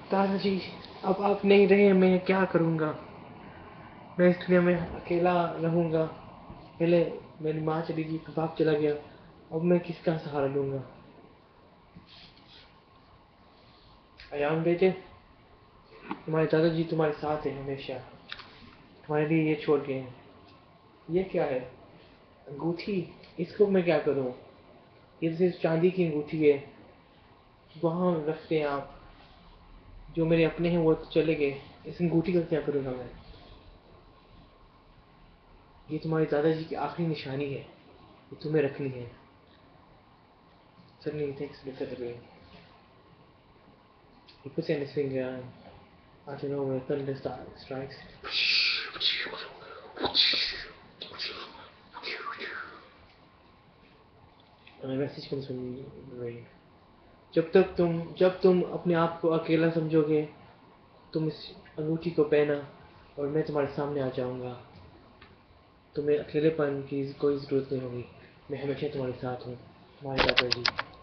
दादाजी, अब आप नहीं रहे, मैं क्या करूँगा? मैं इस दुनिया में अकेला रहूँगा। पहले मेरी माँ चली गई, फिर बाप चला गया, अब मैं किसका सहारा लूँगा? अयान बेटे, तुम्हारे दादाजी तुम्हारे साथ हैं हमेशा, तुम्हारे लिए ये छोड़ गए हैं। ये क्या है? अंगूठी? इसको मैं क्या करूँ? ये तो सिर्फ चांदी की अंगूठी है, वहाँ रखते हैं आप। जो मेरे अपने हैं वो तो चले गए, इस अंगूठी का क्या करूँगा मैं? ये तुम्हारे दादाजी की आखिरी निशानी है, ये तुम्हें रखनी है। Suddenly he thinks, looks at the ring. He puts it in his finger and I don't know where thunder strikes. And a message comes from the ring. जब तुम अपने आप को अकेला समझोगे, तुम इस अंगूठी को पहना और मैं तुम्हारे सामने आ जाऊंगा। तुम्हें अकेलेपन की कोई ज़रूरत नहीं होगी, मैं हमेशा तुम्हारे साथ हूँ, तुम्हारे दादाजी।